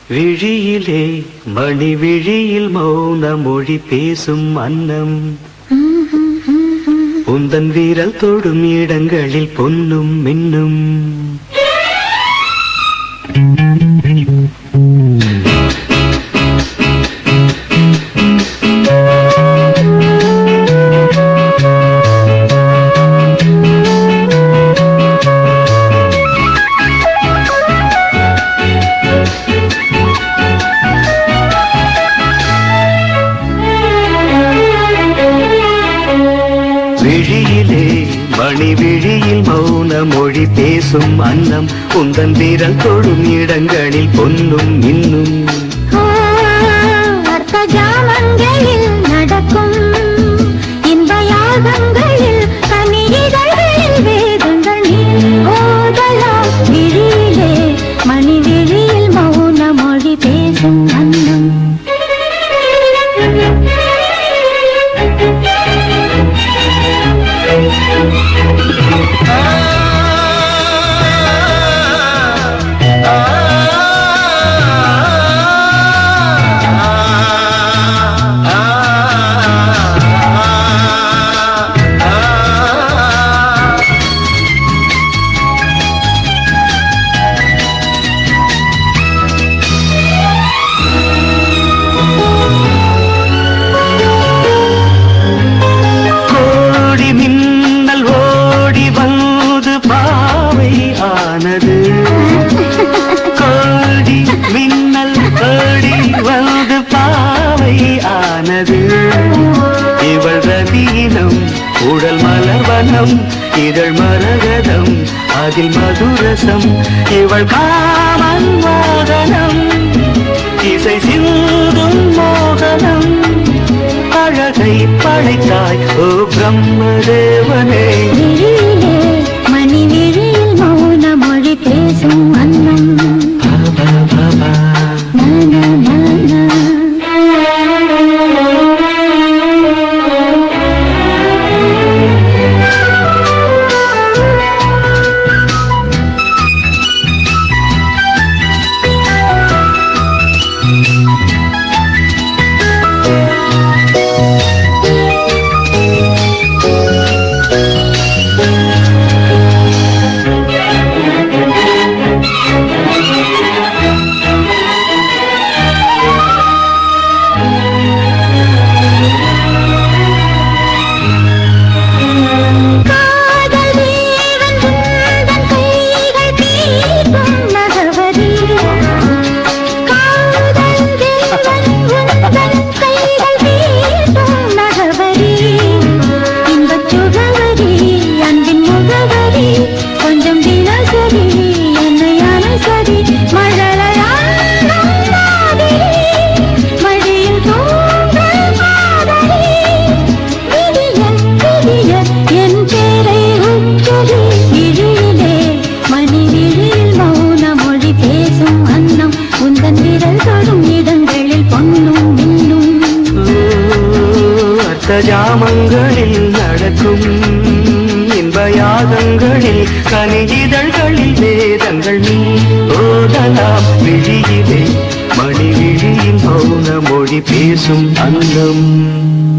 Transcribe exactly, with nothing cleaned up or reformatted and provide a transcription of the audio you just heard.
விழியிலே மணி விழியில் மௌன மொழி பேசும் அன்னம் உந்தன் வீரல் தொடும் இடங்களில் பொன்னும் மின்னும். விழியிலே மணி விழியில் மௌன மொழி பேசும் அன்னம் உந்தன் வீரல் தொடும் இடங்களில் பொன்னும் மின்னும். அர்த்த ஜாமங்களில் நடக்கும் இன்ப யாகங்களில் கனியிதழ்களில் வேதங்கள் நீ ஓதலாம். விழியிலே மணி விழியில் மௌன மொழி பேசும் அன்னம். கோடி மின்னல் ஓடி வந்து பாவை ஆனது. இவள் ரதீனம் உடல் மலர்வனம் இதழ் மரகதம் அதில் மதுரசம். இவள் காமன் மோகனம் இசை சிந்தும் மோகனம். அழகை படைத்தாய் ஓ பிரம்மதேவனே. மணி விழியில் மௌன மொழி பேசும் அன்னம். ஜாமங்களில் நடக்கும் இன்ப யாகங்களில் கனியிதழ்களில் வேதங்கள் நீ ஓதலாம். விழியிலே மணி விழியின் மௌன மொழி பேசும் அன்னம்.